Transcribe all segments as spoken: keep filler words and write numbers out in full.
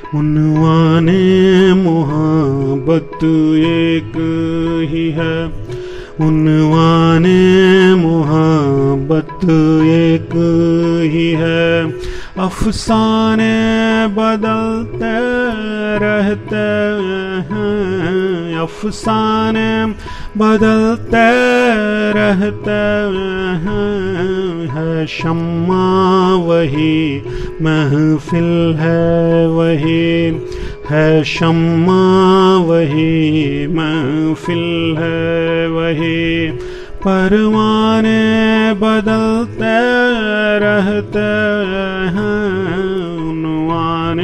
عنوان محبت ایک ہی ہے، عنوان محبت ایک ہی ہے، افسانے بدلتے رہتے ہیں، افسانے بدلتے رہتے ہیں، ہے شمع وہی محفل ہے وہی، ہے شمع وہی محفل ہے وہی، پروانے بدلتے رہتے ہیں، عنوان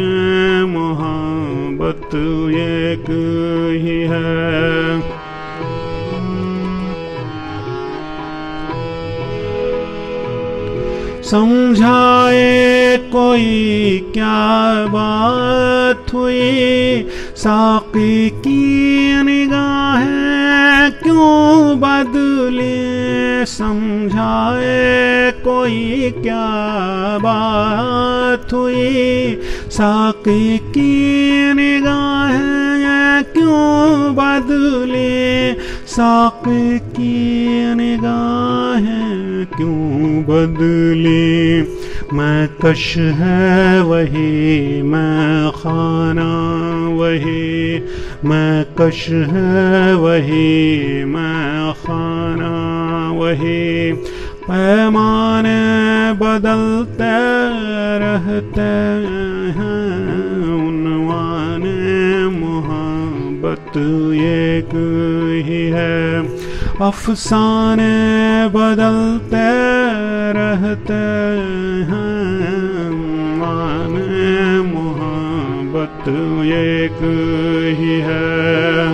محبت ایک ہی ہے۔ سمجھائے کوئی کیا بات ہوئی، ساقی کی نگاہیں کیوں بدلی، سمجھائے کوئی کیا بات ہوئی، ساقی کی نگاہیں کیوں بدلی، ساقی کی نگاہیں کیوں بدلی، میں کش ہے وہی میں خانہ وہی، میں کش ہے وہی میں خانہ وہی، پیمانے بدلتے رہتے ہیں، عنوان محبت ایک ہی ہے، افسانے بدلتے رہتے ہیں، عنوان محبت ایک ہی ہے۔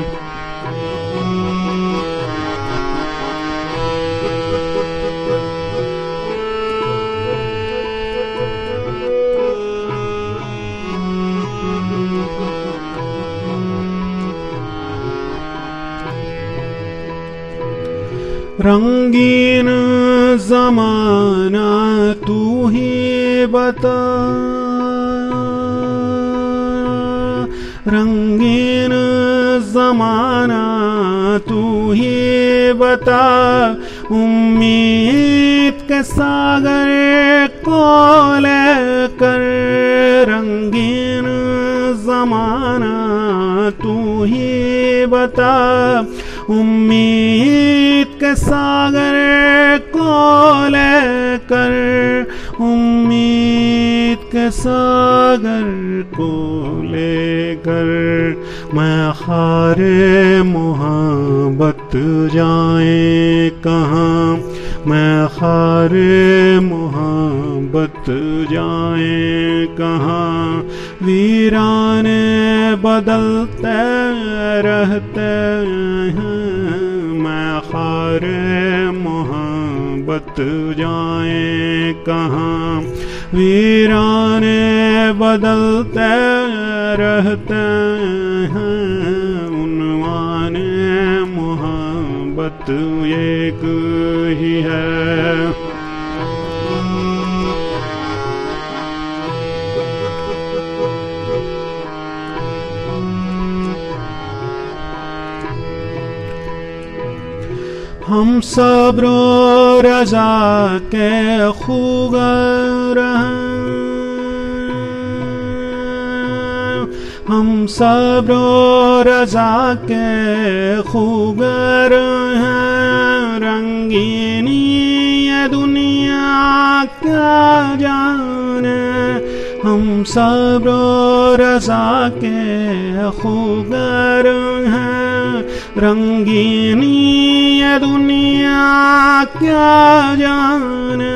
رنگین زمانہ تو ہی بتا، رنگین زمانہ تو ہی بتا، امید کے ساگر کو لے کر، رنگین زمانہ تو ہی بتا، امید کے ساگر کو لے کر، امید کے ساگر کو لے کر، میں خار محبت جائیں کہاں، میں خار محبت جائیں کہاں، ویرانے بدلتے رہتے ہیں، میں خار محبت جائیں کہاں، ویرانے بدلتے رہتے ہیں، عنوان محبت ایک ہی ہے۔ ہم صبر و رضا کے خوگر ہیں، ہم صبر و رضا کے خوگر ہیں، رنگینی یہ دنیا کیا جانے، ہم صبر و رضا کے خوگر ہیں، رنگینی یہ دنیا کیا جانے،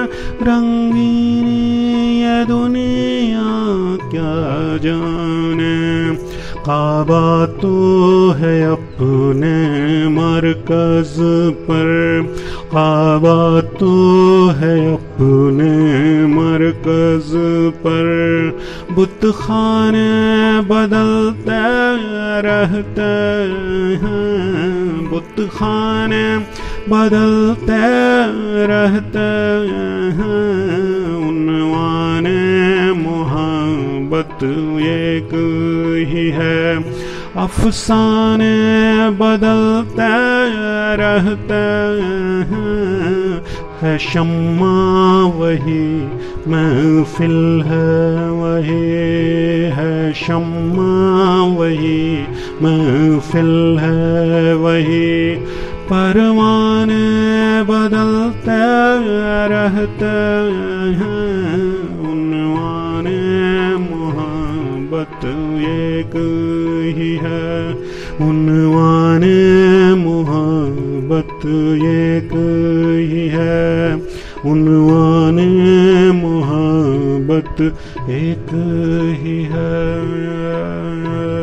رنگینی یہ دنیا کیا جانے، کعبہ تو ہے اپنے مرکز پر، کعبہ تو ہے اپنے مرکز پر، بت خانے بدلتے رہتے ہیں، بت خانے بدلتے رہتے ہیں، عنوان محبت محبت ایک ہی ہے. افسانے بدلتے رہتے ہیں، ہے شمع وہی محفل ہے وہی ہے شمع وہی محفل ہے وہی. پروانے بدلتے رہتے ہیں، عنوان محبت ایک ہی ہے. عنوان محبت ایک ہی ہے. عنوان محبت ایک ہی ہے.